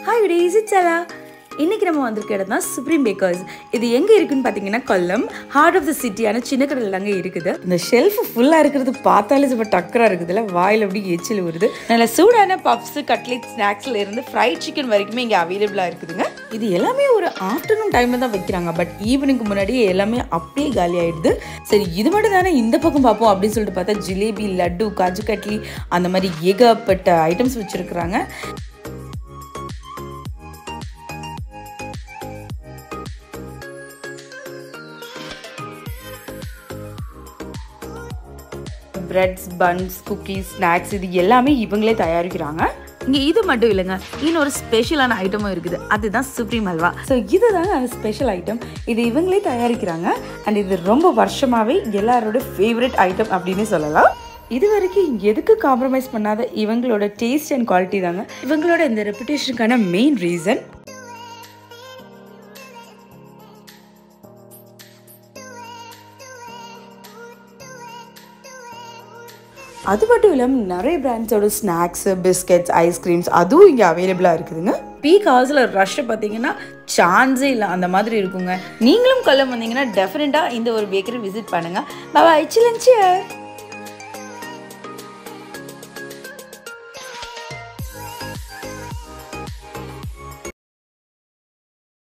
Hi, guys, it's Ella. இன்னைக்கு நம்ம வந்திருக்க இடம் தான் சுப்ரீம் பேக்கர்ஸ். இது எங்க இருக்குன்னு பாத்தீங்கன்னா கொல்லம், ஹார்ட் ஆஃப் தி சிட்டியான சின்ன கடையில அங்க இருக்குது. இந்த ஷெல்ஃப் ஃபுல்லா இருக்கிறது பார்த்தாலே ரொம்ப டக்கரா இருக்குதுல, வாயில அப்படியே எச்சில் வருது. நல்ல சூடான பப்ஸ், கட்லெட், ஸ்நாக்ஸ்ல இருந்து ஃப்ரைட் சிக்கன் வரைக்குமே இங்க அவைலபிளா இருக்குதுங்க. இது எல்லாமே ஒரு ஆஃப்டர்நூன் டைம்ல தான் வைக்கிறாங்க, பட் ஈவினிங்க்கு முன்னாடியே எல்லாமே அப்படியே காலி ஆயிடுது. சரி, இது மட்டும் தானே இந்த பக்கம் பார்ப்போம் அப்படின்னு சொல்லிட்டு பார்த்தா ஜிலேபி, லட்டு, காஜு கட்லி அந்த மாதிரி ஏகப்பட்ட ஐட்டம்ஸ் வச்சிருக்கிறாங்க. பிரெட்ஸ், பன்ஸ், குக்கீஸ், ஸ்நாக்ஸ் இது எல்லாமே இவங்களே தயாரிக்கிறாங்க. இங்கே இது மட்டும் இல்லைங்க, இன்னொரு ஸ்பெஷலான ஐட்டமும் இருக்குது, அதுதான் சுப்ரீம் ஹல்வா. ஸோ இதுதாங்க அந்த ஸ்பெஷல் ஐட்டம். இது இவங்களே தயாரிக்கிறாங்க அண்ட் இது ரொம்ப வருஷமாகவே எல்லாரோட ஃபேவரட் ஐட்டம் அப்படின்னு சொல்லலாம். இது வரைக்கும் எதுக்கு காம்ப்ரமைஸ் பண்ணாத இவங்களோட டேஸ்ட் அண்ட் குவாலிட்டி தாங்க இவங்களோட இந்த ரெப்புடேஷனுக்கான மெயின் ரீசன். அது மட்டும் இல்லாமல் நிறைய பிராண்ட்ஸோட ஸ்நாக்ஸு, பிஸ்கெட்ஸ், ஐஸ்கிரீம்ஸ் அதுவும் இங்கே அவைலபிளாக இருக்குதுங்க. பீக் ஹவர்ஸில் ரஷ்ஷை பார்த்தீங்கன்னா சான்ஸே இல்லை, அந்த மாதிரி இருக்குங்க. நீங்களும் கொல்லம் வந்தீங்கன்னா டெஃபினட்டாக இந்த ஒரு பேக்கரி விசிட் பண்ணுங்கள். பாய், சில்லன் சியர்.